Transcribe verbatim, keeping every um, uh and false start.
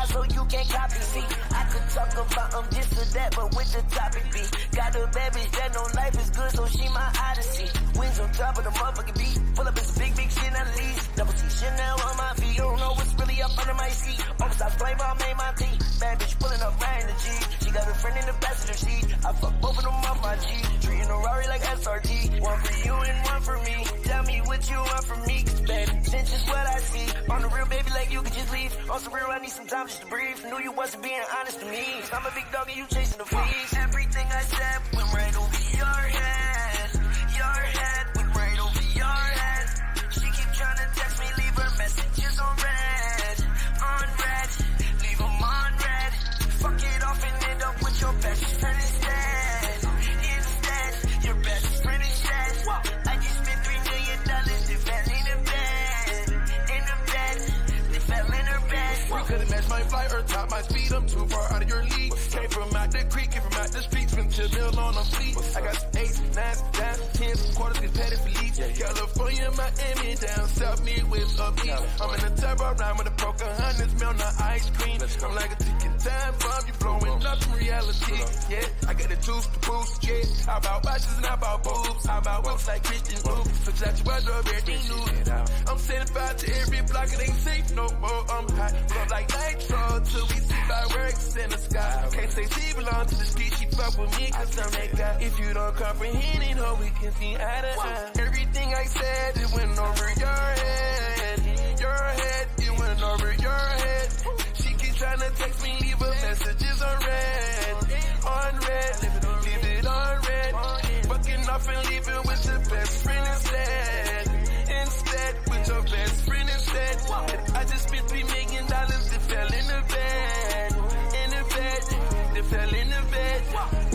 high so you can't copy me. I could talk about um this or that, but with the topic be. Got a bad bitch that know life is good, so she my odyssey. Wings on top of the motherfucking beat. Pull up this big, big shit, not least. Double C Chanel on my feet. You don't know what's really up under my seat. Oversized flavor, I made my tea. Bad bitch pulling up right in the G. She got a friend in the passenger seat. I fuck both of them off my G. Treating a Rari like S R T. One for you and one for me. Tell me what you want from me, cause baby, since just what I see. On the real, baby, like you could just leave. On some real, I need some time just to breathe. Knew you wasn't being honest to me. I'm a big dog and you chasing the fleas. Everything I said went right over your head. Your head went right over your head. She keep trying to text me, leave her messages on red. On red, leave them on red. Fuck it off and end up with your best friend instead. Instead, your best friend instead. I just spent three million dollars, they fell in the bed. In the bed, they fell in her bed. We couldn't match my flight or top my speed, I'm too far out of your league. Came from out the creek, came from out the streets, spent your meal on a fleet. I got some eights, nines, nines, tens, quarters, these petty for leads. California, Miami, down south, Midwest, up east. I'm in a turbo rhyme with a Pocahontas, milk, not ice cream. I'm like a ticking time bomb, you blowing up in reality. Yeah, I got the juice to boost, yeah. How about watches and how about boobs? How about walks like Christian Luke? Switch out your wardrobe, everything new. I'm setting fire to every block, it ain't safe no more. I'm hot, blow like nitro till we see fireworks in the sky. Can't say she belong to the street, she fuck with me cause I'm that guy. If you don't comprehend it, ho, we can see eye to eye. Everything I said, it went over your head. Your head, it went over your head. She keep trying to text me, leave her messages on red. On red, leave it on red. Fucking off and leave it with your best friend instead. Instead, with your best friend instead. I just spent three million dollars, they fell in the bed. In the bed, they fell in the bed.